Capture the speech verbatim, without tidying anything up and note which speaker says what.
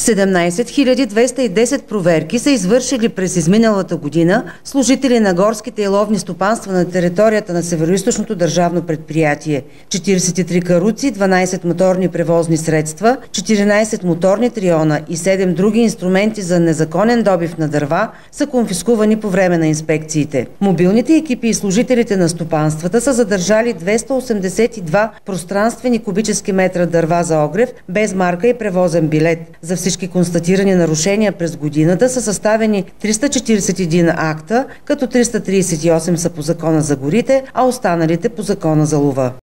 Speaker 1: седемнайсет хиляди двеста и десет проверки са извършили през изминалата година служители на горските и ловни стопанства на територията на Североизточното държавно предприятие. четирийсет и три каруци, дванайсет моторни превозни средства, четиринайсет моторни триона и седем други инструменти за незаконен добив на дърва са конфискувани по време на инспекциите. Мобилните екипи и служителите на стопанствата са задържали двеста осемдесет и два пространствени кубически метра дърва за огрев без марка и превозен билет. За всички констатирани нарушения през годината са съставени триста четирийсет и един акта, като триста трийсет и осем са по Закона за горите, а останалите по Закона за лова.